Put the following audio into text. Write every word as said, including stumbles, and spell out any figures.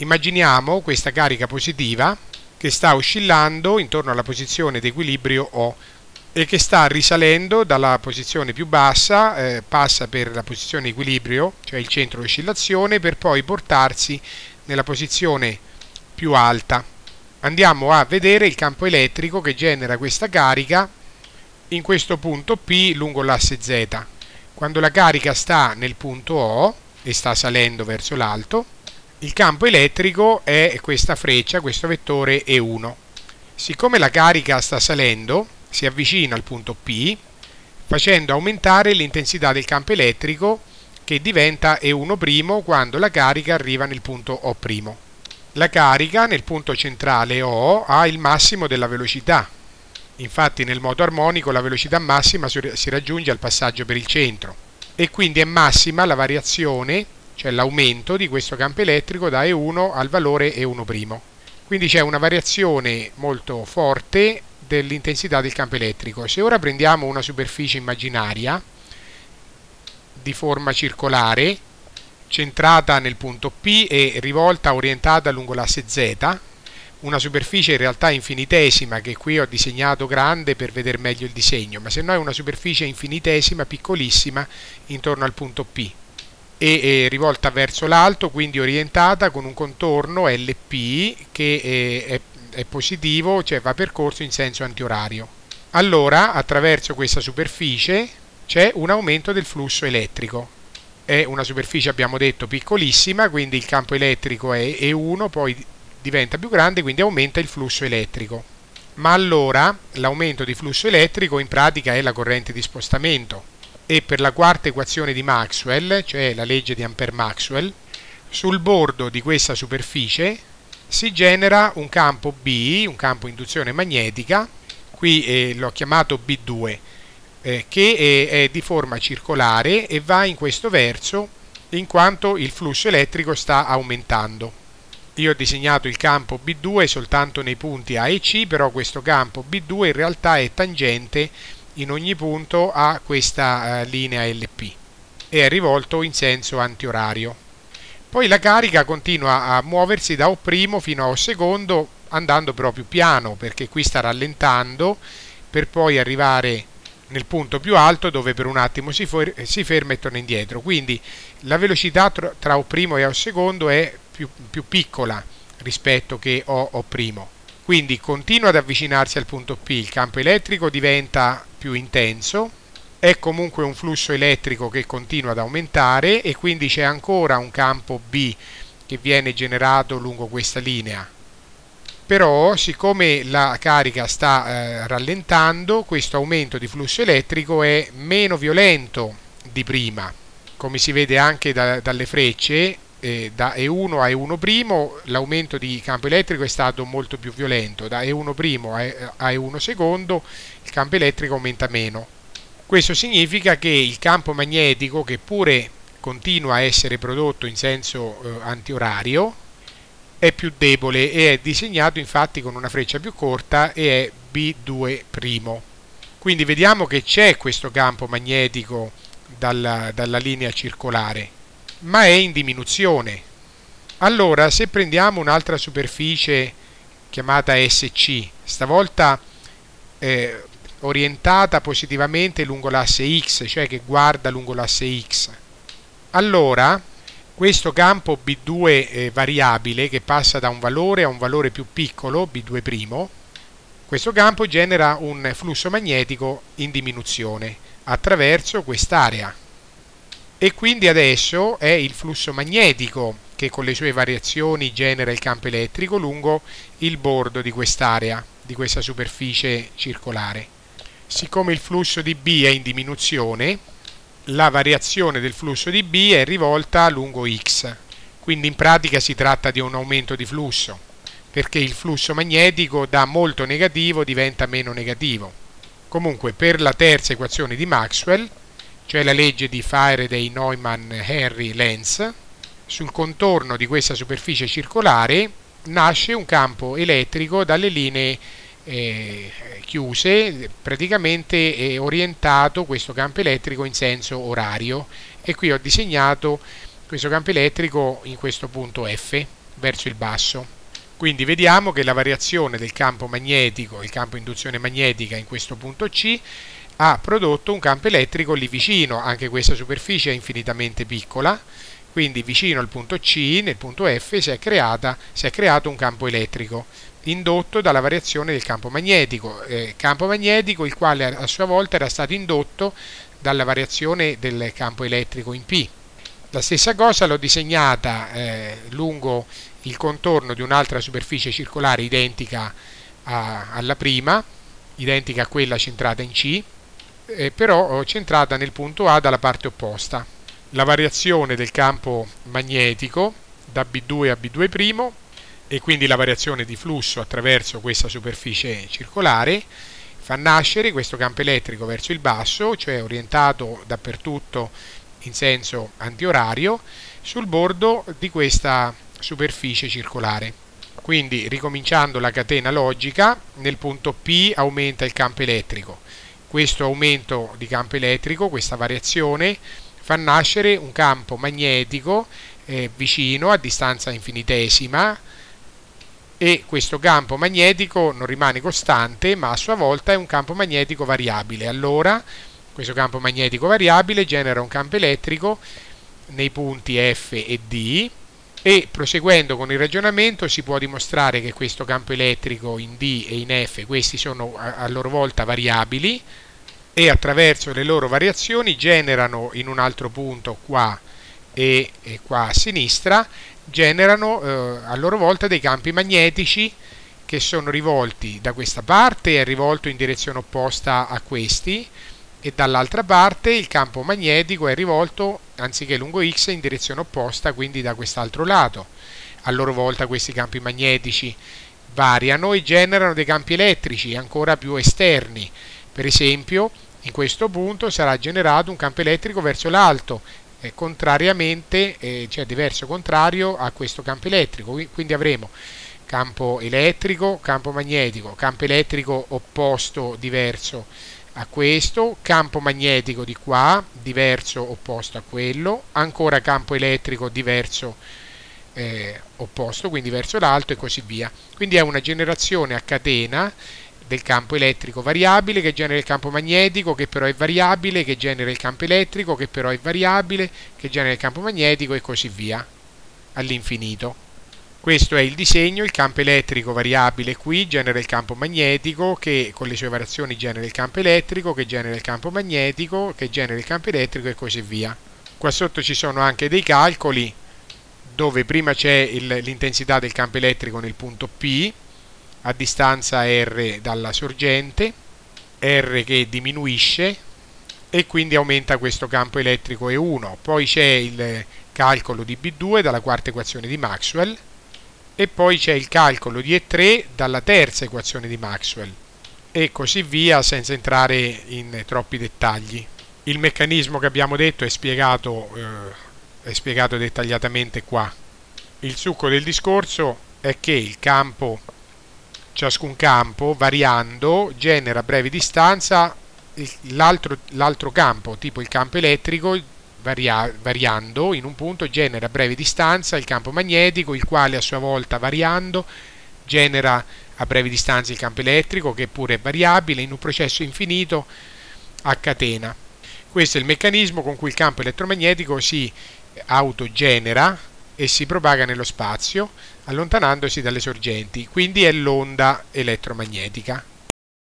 Immaginiamo questa carica positiva che sta oscillando intorno alla posizione di equilibrio O e che sta risalendo dalla posizione più bassa, eh, passa per la posizione di equilibrio, cioè il centro di oscillazione, per poi portarsi nella posizione più alta. Andiamo a vedere il campo elettrico che genera questa carica in questo punto P lungo l'asse Z. Quando la carica sta nel punto O e sta salendo verso l'alto, il campo elettrico è questa freccia, questo vettore E uno. Siccome la carica sta salendo, si avvicina al punto P, facendo aumentare l'intensità del campo elettrico, che diventa E uno' quando la carica arriva nel punto O'. La carica nel punto centrale O ha il massimo della velocità. Infatti nel moto armonico la velocità massima si raggiunge al passaggio per il centro e quindi è massima la variazione, cioè l'aumento di questo campo elettrico da E uno al valore E uno'. Quindi c'è una variazione molto forte dell'intensità del campo elettrico. Se ora prendiamo una superficie immaginaria di forma circolare, centrata nel punto P e rivolta orientata lungo l'asse Z, una superficie in realtà infinitesima che qui ho disegnato grande per vedere meglio il disegno, ma se no è una superficie infinitesima, piccolissima, intorno al punto P e, e rivolta verso l'alto, quindi orientata con un contorno L P che è, è, è positivo, cioè va percorso in senso antiorario. Allora, attraverso questa superficie c'è un aumento del flusso elettrico. È una superficie, abbiamo detto, piccolissima, quindi il campo elettrico è E uno, poi diventa più grande, quindi aumenta il flusso elettrico. Ma allora l'aumento di flusso elettrico in pratica è la corrente di spostamento e per la quarta equazione di Maxwell, cioè la legge di Ampère-Maxwell, sul bordo di questa superficie si genera un campo B, un campo induzione magnetica, qui eh, l'ho chiamato B due, eh, che è, è di forma circolare e va in questo verso in quanto il flusso elettrico sta aumentando. Io ho disegnato il campo B due soltanto nei punti A e C, però questo campo B due in realtà è tangente in ogni punto a questa uh, linea L P e è rivolto in senso antiorario. Poi la carica continua a muoversi da O' fino a O secondo, andando però più piano, perché qui sta rallentando per poi arrivare nel punto più alto dove per un attimo si, si ferma e torna indietro. Quindi la velocità tra, tra O' e O secondo è più, più piccola rispetto che O O'. Quindi continua ad avvicinarsi al punto P, il campo elettrico diventa più intenso, è comunque un flusso elettrico che continua ad aumentare e quindi c'è ancora un campo B che viene generato lungo questa linea. Però siccome la carica sta eh, rallentando, questo aumento di flusso elettrico è meno violento di prima. Come si vede anche da, dalle frecce, eh, da E uno a E uno' l'aumento di campo elettrico è stato molto più violento. Da E uno' a E uno secondo il campo elettrico aumenta meno. Questo significa che il campo magnetico, che pure continua a essere prodotto in senso eh, antiorario, è più debole e è disegnato infatti con una freccia più corta e è B due'. Quindi vediamo che c'è questo campo magnetico dalla, dalla linea circolare, ma è in diminuzione. Allora, se prendiamo un'altra superficie chiamata S C, stavolta eh, orientata positivamente lungo l'asse X, cioè che guarda lungo l'asse X, allora questo campo B due eh, variabile che passa da un valore a un valore più piccolo, B due', questo campo genera un flusso magnetico in diminuzione attraverso quest'area. E quindi adesso è il flusso magnetico che con le sue variazioni genera il campo elettrico lungo il bordo di quest'area, di questa superficie circolare. Siccome il flusso di B è in diminuzione, la variazione del flusso di B è rivolta lungo X, quindi in pratica si tratta di un aumento di flusso, perché il flusso magnetico da molto negativo diventa meno negativo. Comunque per la terza equazione di Maxwell, cioè la legge di Faraday, Neumann, Henry, Lenz, sul contorno di questa superficie circolare nasce un campo elettrico dalle linee Eh, chiuse, praticamente è orientato questo campo elettrico in senso orario e qui ho disegnato questo campo elettrico in questo punto F. verso il basso. Quindi vediamo che la variazione del campo magnetico, il campo induzione magnetica in questo punto C, ha prodotto un campo elettrico lì vicino. Anche questa superficie è infinitamente piccola, quindi vicino al punto C, nel punto F, si è, creata, si è creato un campo elettrico indotto dalla variazione del campo magnetico, eh, campo magnetico il quale a sua volta era stato indotto dalla variazione del campo elettrico in P. La stessa cosa l'ho disegnata eh, lungo il contorno di un'altra superficie circolare identica a, alla prima, identica a quella centrata in C, eh, però centrata nel punto A dalla parte opposta. La variazione del campo magnetico da B due a B due' e quindi la variazione di flusso attraverso questa superficie circolare fa nascere questo campo elettrico verso il basso, cioè orientato dappertutto in senso antiorario, sul bordo di questa superficie circolare. Quindi, ricominciando la catena logica, nel punto P aumenta il campo elettrico. Questo aumento di campo elettrico, questa variazione, fa nascere un campo magnetico eh, vicino a distanza infinitesima, e questo campo magnetico non rimane costante, ma a sua volta è un campo magnetico variabile. Allora questo campo magnetico variabile genera un campo elettrico nei punti F e D, e proseguendo con il ragionamento si può dimostrare che questo campo elettrico in D e in F, questi sono a, a loro volta variabili, e attraverso le loro variazioni generano in un altro punto qua e, e qua a sinistra, generano eh, a loro volta dei campi magnetici che sono rivolti da questa parte, è rivolto in direzione opposta a questi, e dall'altra parte il campo magnetico è rivolto anziché lungo X in direzione opposta, quindi da quest'altro lato. A loro volta questi campi magnetici variano e generano dei campi elettrici ancora più esterni. Per esempio, in questo punto sarà generato un campo elettrico verso l'alto, eh, contrariamente, eh, cioè di verso contrario a questo campo elettrico. Quindi avremo campo elettrico, campo magnetico, campo elettrico opposto, diverso a questo, campo magnetico di qua, diverso, opposto a quello, ancora campo elettrico diverso, eh, opposto, quindi verso l'alto, e così via. Quindi è una generazione a catena del campo elettrico variabile che genera il campo magnetico, che però è variabile, che genera il campo elettrico, che però è variabile, che genera il campo magnetico, e così via all'infinito. Questo è il disegno: il campo elettrico variabile qui genera il campo magnetico, che con le sue variazioni genera il campo elettrico, che genera il campo magnetico, che genera il campo elettrico, e così via. Qua sotto ci sono anche dei calcoli dove prima c'è l'intensità del campo elettrico nel punto P a distanza R dalla sorgente, R che diminuisce e quindi aumenta questo campo elettrico E uno. Poi c'è il calcolo di B due dalla quarta equazione di Maxwell, e poi c'è il calcolo di E tre dalla terza equazione di Maxwell, e così via, senza entrare in troppi dettagli. Il meccanismo che abbiamo detto è spiegato, eh, è spiegato dettagliatamente qua. Il succo del discorso è che il campo, ciascun campo, variando, genera a breve distanza l'altro campo, tipo il campo elettrico, varia, variando in un punto genera a breve distanza il campo magnetico, il quale a sua volta variando genera a breve distanza il campo elettrico, che pure è variabile, in un processo infinito a catena. Questo è il meccanismo con cui il campo elettromagnetico si autogenera e si propaga nello spazio allontanandosi dalle sorgenti, quindi è l'onda elettromagnetica.